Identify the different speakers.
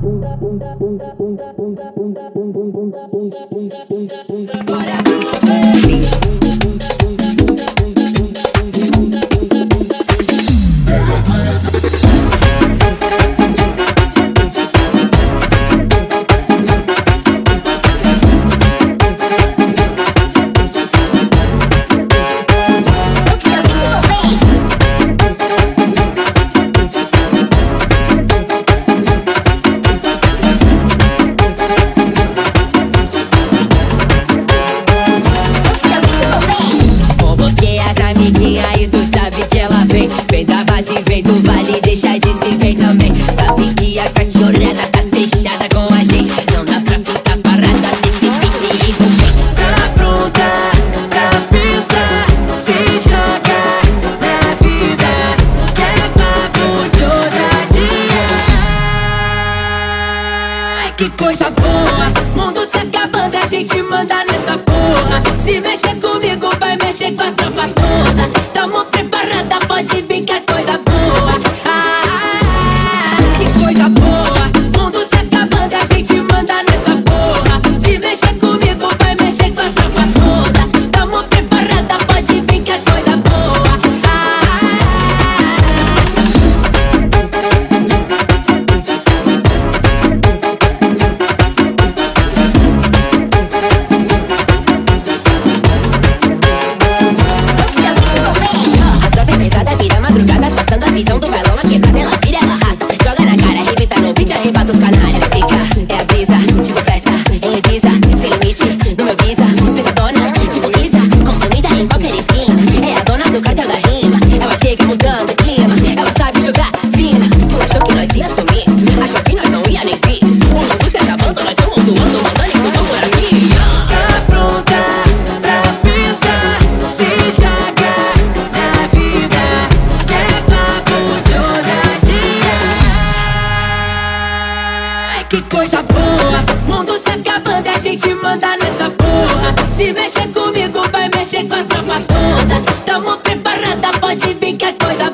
Speaker 1: Aí tu sabe que ela vem, vem da base, vem do vale, deixa de se ver também. Sabe que a cachorrada tá fechada com a gente, não dá pra ficar parada nesse beat e vem. Tá pronta pra pista, se joga na vida, que é papo de ousadia. Ai, que coisa boa, mundo se acabando, a gente manda nessa porra. Se mexer comigo, vai mexer com a tropa toda. Tamo preparada, pode vir que é coisa boa. Que coisa boa, mundo se acabando, a gente manda nessa porra. Se mexer comigo, vai mexer com a tropa toda. Tamo preparada, pode vir que é coisa boa. Vira madrugada, passando a visão do balão na quebrada, ela vira, ela arrasta, joga na cara, arrebenta no beat, arrebata os canalhas. Fica, é a brisa, tipo festa, em Ibiza, sem limite, no meu visa, pesadona, tipo Lisa, consumida em qualquer esquina, é a dona do cartel da rima, ela chega mudando o clima, ela sabe jogar fina. Tu achou que nós ia sumir, achou que nós não ia nem vir, o mundo se acabando, nós estamos voando, mandando inclusão por aqui. Tá pronta pra pista, se joga na vida, que coisa boa, mundo se acabando, a gente manda nessa porra. Se mexer comigo, vai mexer com a tropa toda. Tamo preparada, pode vir que é coisa boa.